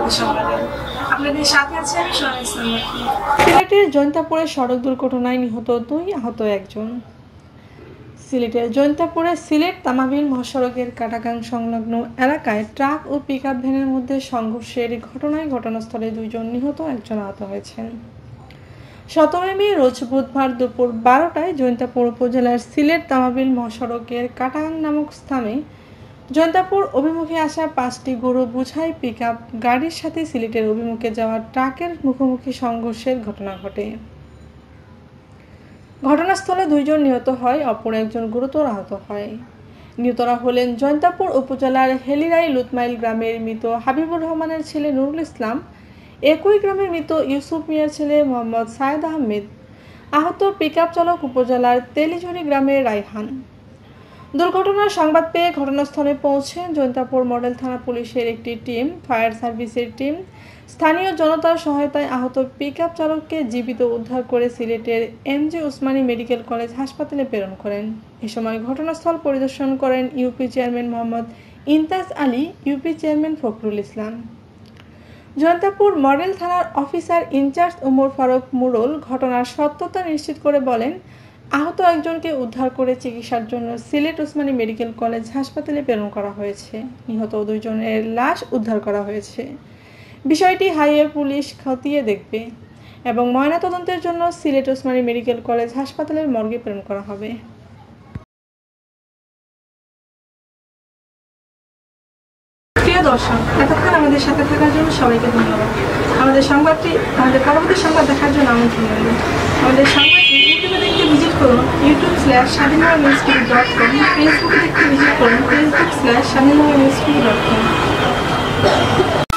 সংবাদে আপনাদের সাথে আছে আমি সোনালী ইসলাম। সিলেটের জৈন্তাপুরে সড়ক দুর্ঘটনায় নিহত 2, আহত 1 সিলেটের জৈন্তাপুরে সিলেট তামাবিল মহাসড়কের কাটাগাং সংলগ্ন এলাকায় ট্রাক ও পিকআপ ভ্যানের মধ্যে সংঘর্ষের ঘটনায় ঘটনাস্থলে 2 জন নিহত, 1 জন আহত হয়েছেন। 17 মে রোজ বুধবার দুপুর 12টায় জৈন্তাপুর উপজেলার সিলেট তামাবিল মহাসড়কের কাটাগাং নামক স্থানে জৈন্তাপুর অভিমুখে আসা 5টি গরু বোঝাই পিকআপ গাড়ির সাথে সিলেটের অভিমুখে যাওয়া ট্রাকের মুখোমুখি সংঘর্ষের ঘটনা ঘটে। ঘটনাস্থলে 2 জন নিহত হয়, অপর 1 জন গুরুতর আহত হয়। নিহতরা হলেন জৈন্তাপুর উপজেলার হেলিরাই লুতমাইল গ্রামের মৃত হাবিবুর রহমানের ছেলে নুরুল ইসলাম, একই গ্রামের মৃত ইউসুফ মিয়ার ছেলে মোহাম্মদ সায়েদ আহমেদ। আহত পিকআপ চালক উপজেলার তেলিঝুরি গ্রামের রায়হান। দুর্ঘটনার সংবাদ পেয়ে ঘটনাস্থলে পৌঁছে জৈন্তাপুর মডেল থানা পুলিশের একটি টিম, ফায়ার সার্ভিসের টিম, স্থানীয় জনতার সহায়তায় আহত পিকআপ চালককে জীবিত উদ্ধার করে সিলেটের এমজি ওসমানী মেডিকেল কলেজ হাসপাতালে প্রেরণ করেন। এ সময় ঘটনাস্থল পরিদর্শন করেন UP chairman Mohammad Imtaz Ali, UP chairman Fakhrul Islam. Jaintapur model থানার অফিসার ইনচার্জ ওমর ফারুক মুরল ঘটনার সত্যতা নিশ্চিত করে বলেন, আহত 1 জনকে উদ্ধার করে চিকিৎসার জন্য সিলেট ওসমানী মেডিকেল কলেজ হাসপাতালে প্রেরণ করা হয়েছে। নিহত 2 জনের লাশ উদ্ধার করা হয়েছে। বিষয়টি হাইওয়ে পুলিশ খতিয়ে দেখবে এবং ময়নাতদন্তের জন্য সিলেট ওসমানী মেডিকেল কলেজ হাসপাতালের মর্গে প্রেরণ করা হবে। প্রিয় দর্শক, এতক্ষণ আমাদের সাথে থাকার জন্য সবাইকে ধন্যবাদ। আমাদের পরবর্তী সংবাদ দেখার জন্য আমন্ত্রণ রইল। আমাদের সংবাদটি ইউটিউবে দেখতে ভিজিট করুন youtube/shadinbanglanewstv.com, ফেসবুকে দেখতে ভিজিট করুন facebook/shadinbanglanewstv.com।